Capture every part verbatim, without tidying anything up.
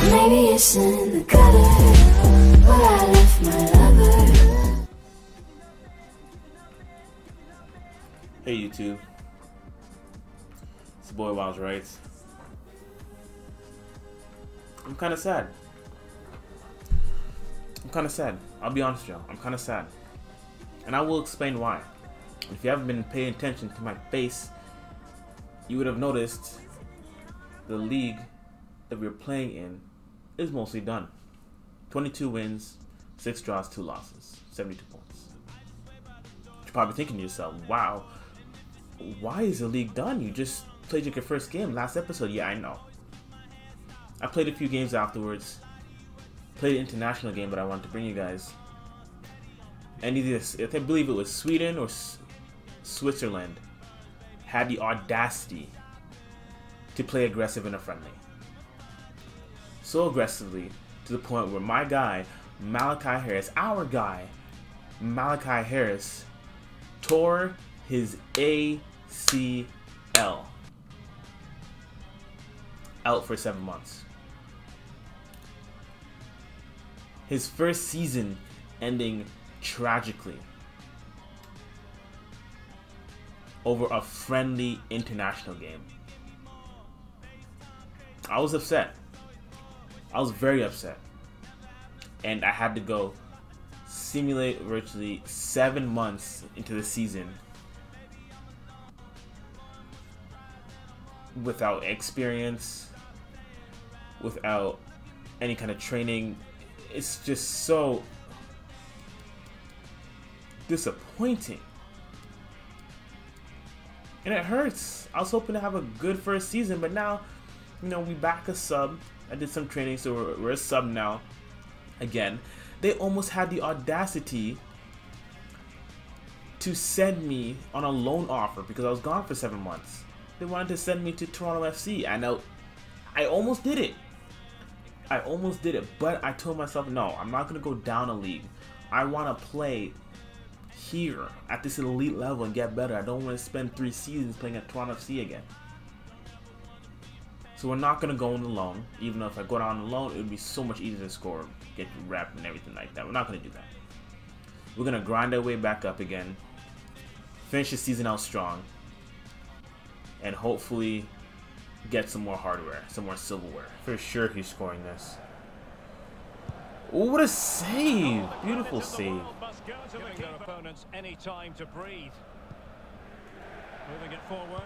Maybe it's in the gutter where I left my lover. Hey YouTube, it's the boy Wiles Writes. I'm kind of sad. I'm kind of sad. I'll be honest with y'all. I'm kind of sad. And I will explain why. If you haven't been paying attention to my face, you would have noticed the league that we're playing in is mostly done. twenty-two wins, six draws, two losses, seventy-two points. You're probably thinking to yourself, wow, why is the league done? You just played your first game last episode. Yeah, I know. I played a few games afterwards. Played an international game that I wanted to bring you guys. And either, I believe it was Sweden or S Switzerland, had the audacity to play aggressive in a friendly. So aggressively to the point where my guy, Malachi Harris, our guy, Malachi Harris, tore his A C L. Out for seven months. His first season ending tragically over a friendly international game. I was upset. I was very upset. And I had to go simulate virtually seven months into the season without experience, without any kind of training. It's just so disappointing. And it hurts. I was hoping to have a good first season, but now, you know, we back a sub. I did some training, so we're, we're a sub now. Again, they almost had the audacity to send me on a loan offer because I was gone for seven months. They wanted to send me to Toronto F C. I know, I almost did it. I almost did it, but I told myself, no, I'm not going to go down a league. I want to play here at this elite level and get better. I don't want to spend three seasons playing at Toronto F C again. So we're not going to go on the loan, even though if I go down on the loan, it would be so much easier to score, get your rep and everything like that. We're not going to do that. We're going to grind our way back up again, finish the season out strong, and hopefully get some more hardware, some more silverware. For sure he's scoring this. Oh, what a save! Beautiful save. Giving their opponents any time to breathe. Moving it forward.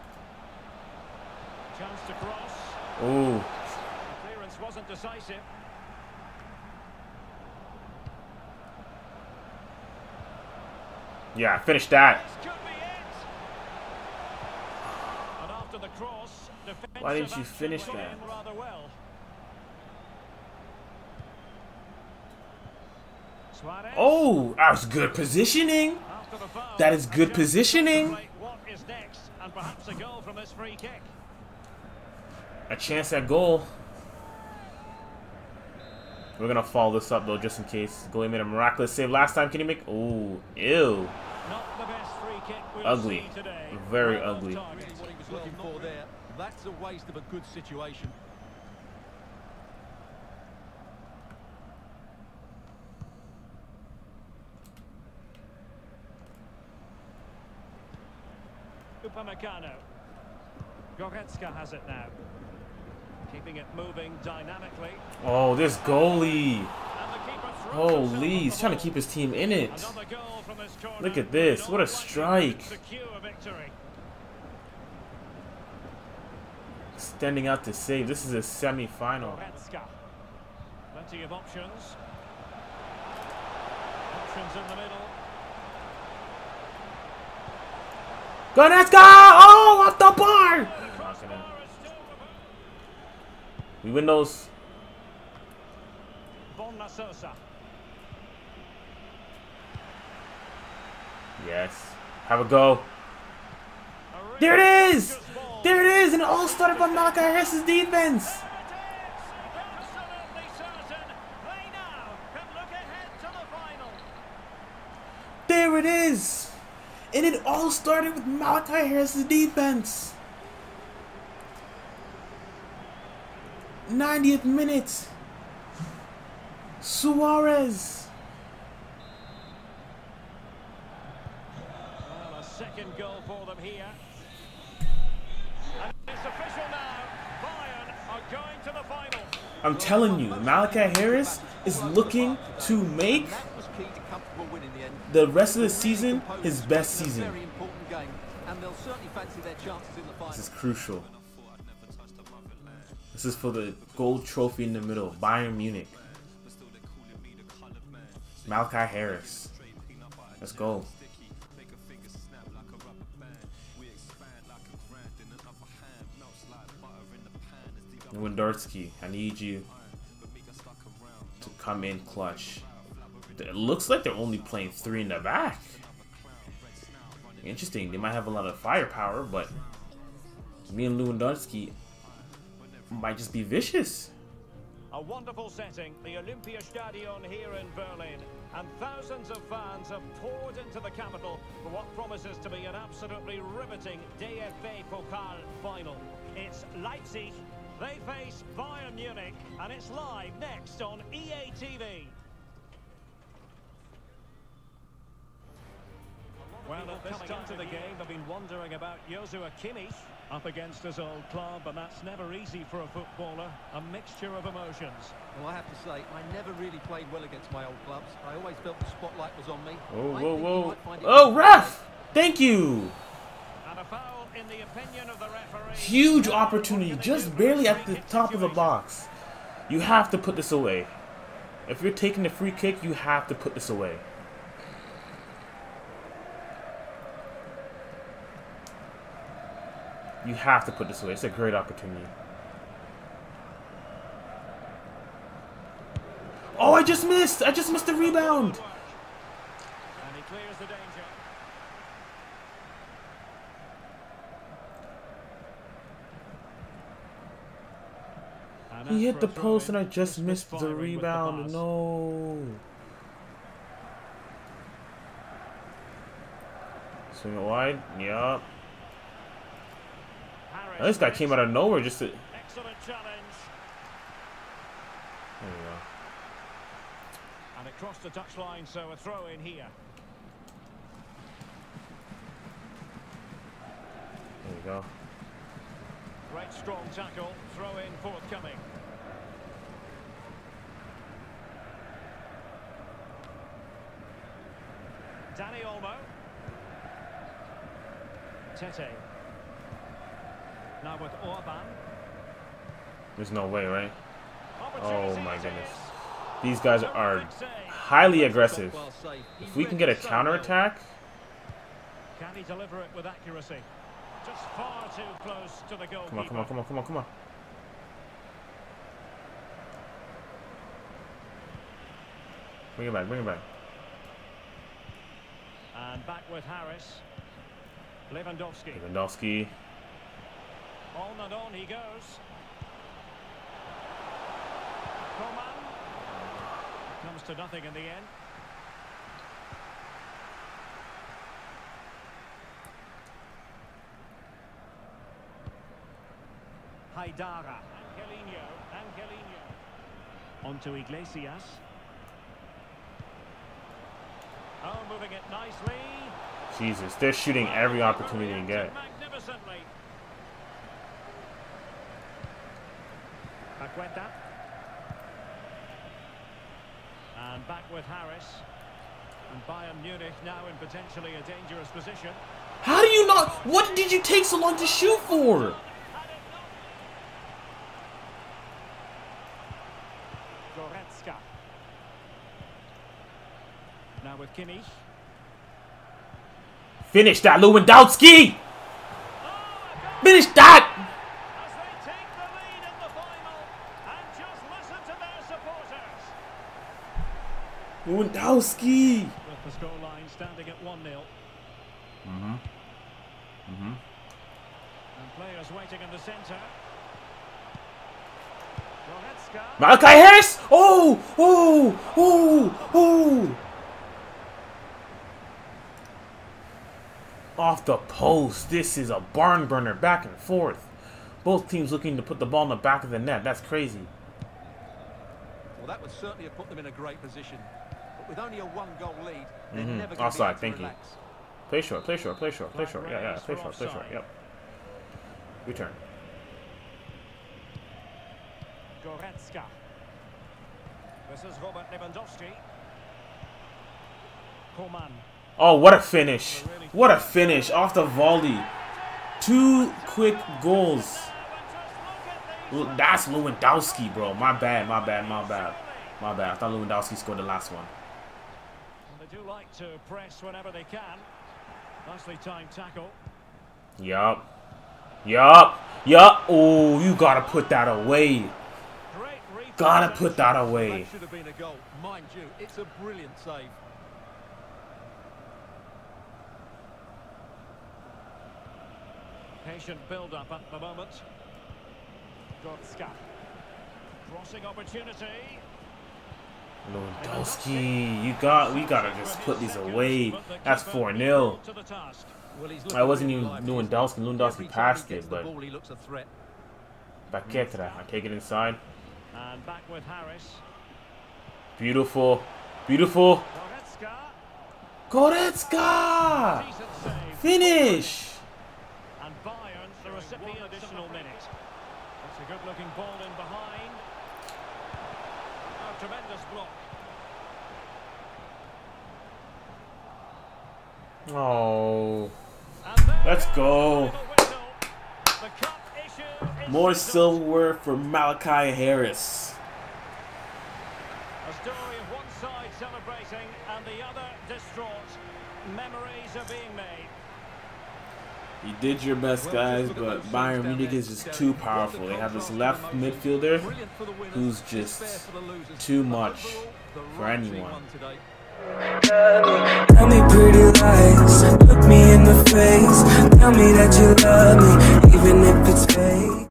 Chance to cross. Oh. The clearance wasn't decisive. Yeah, finish that. This could be it. And after the cross, Why didn't you finish that? Rather well. Oh, that was good positioning. That is good positioning. What is next? And perhaps a goal from this free kick. A chance at goal. We're gonna follow this up though, just in case. Goalie made a miraculous save last time. Can he make? Oh, ew. Not the best free kick we'll Ugly. see today. Very Well ugly. targeted. What he was looking for there. That's a waste of a good situation. Upamecano. Goretzka has it now. Keeping it moving dynamically. Oh, this goalie. And the keeper throws Holy, himself he's on trying the to keep his team in it. Another goal from this corner. Look at this. What a Not quite strike. secure victory. Standing out to save. This is a semi-final. Goretzka. Plenty of options. Options in the middle. Goretzka! Oh, off the bar! We win those. Bonna Sosa. Yes. Have a go. There it is! There it is! And it all started from Malachi Harris's defense. Absolutely certain. They now can look ahead to the final. There it is! And it all started with Malachi Harris's defense. ninetieth minute. Suarez. Well, a second goal for them here. And it's official now. Bayern are going to the final. I'm telling you, Malachi Harris is looking to make the rest of the season his best season. This is crucial. This is for the gold trophy in the middle. Bayern Munich. Malachi Harris. Let's go. Lewandowski, I need you to come in clutch. It looks like they're only playing three in the back. Interesting. They might have a lot of firepower, but me and Lewandowski might just be vicious. A wonderful setting, the Olympiastadion here in Berlin, and thousands of fans have poured into the capital for what promises to be an absolutely riveting D F B Pokal final. It's Leipzig. They face Bayern Munich, and it's live next on E A T V. Well, at this time of the game, they've been wondering about Joshua Kimmich up against his old club, and that's never easy for a footballer. A mixture of emotions. Well, I have to say, I never really played well against my old clubs. I always felt the spotlight was on me. Whoa, whoa, whoa. Oh, ref! Thank you! And a foul in the opinion of the referee. Huge opportunity, just barely at the top of the box. You have to put this away. If you're taking the free kick, you have to put this away. You have to put this away. It's a great opportunity. Oh, I just missed! I just missed the rebound! And he clears the danger. And He hit for the a throw post in, and I just was missed the misfiring with rebound. pass. No. Swing it wide. Yup. Harris Oh, this guy came out of nowhere just to... There excellent challenge. we go. And it crossed the touchline, so a throw in here. There we go. Great strong tackle, throw in forthcoming. Danny Olmo. Tete. Now with Orban. There's no way, right? Oh my Opportunity goodness. it These guys is. are Terrific save. highly aggressive. If we can get a counterattack, Can he deliver it with accuracy? Just far too close to the goalkeeper. come on, come on, come on, come on, come on. Bring it back, bring it back. And back with Harris. Lewandowski. Lewandowski. On and on he goes. Coman. Comes to nothing in the end. Haidara. Angelino. Angelino. On to Iglesias. Oh, moving it nicely. Jesus, they're shooting every opportunity to get. Magnificently. Paqueta. And back with Harris. And Bayern Munich now in potentially a dangerous position. How do you not? What did you take so long to shoot for? Goretzka. Now with Kimmich. Finish that, Lewandowski! Finish that! As they take the lead in the final. And just listen to their supporters. Lewandowski! With the scoreline standing at one nil. Mm-hmm. Mm-hmm. And players waiting in the centre. Goretzka. Malachi Harris! Oh! Oh! Oh! Oh! Off the post. This is a barn burner back and forth. Both teams looking to put the ball in the back of the net. That's crazy. Well, that would certainly have put them in a great position. But with only a one-goal lead, they're Mm-hmm. never going to be Offside, able to thank you. relax. Play short, play short, play short, play short. Yeah, yeah, play short, play short. Yep. Return. Goretzka. This is Robert Lewandowski. Coman. Oh, what a finish. What a finish off the volley. Two quick goals. L- That's Lewandowski, bro. My bad, my bad, my bad. My bad. I thought Lewandowski scored the last one. And they do like to press whenever they can. Nicely timed tackle. Yup. Yup. Yup. Oh, you gotta put that away. Great reflex. Gotta put that away. That should have been a goal. Mind you, it's a brilliant save. Patient build-up at the moment. Goretzka. Crossing opportunity. Lewandowski, you got. We gotta just put these away. That's four nil. To the task. Well, he's I looking wasn't really even lively, Lewandowski. isn't he? Lewandowski Every time passed he gets it, the but ball, he looks a threat. Paqueta. I take it inside. And back with Harris. Beautiful. Beautiful. Goretzka. Goretzka! Decent save. Finish! And Bayern, the recipient additional minute. It's a good-looking ball in behind. A tremendous block. Oh. And there Let's is go. the final whistle. The cup issue is More settled. silverware for Malachi Harris. A story of one side celebrating and the other distraught. Memories are being made. You did your best, guys, but Bayern Munich is just too powerful. They have this left midfielder who's just too much for anyone. Tell me pretty lies, look me in the face. Tell me that you love me, even if it's fake.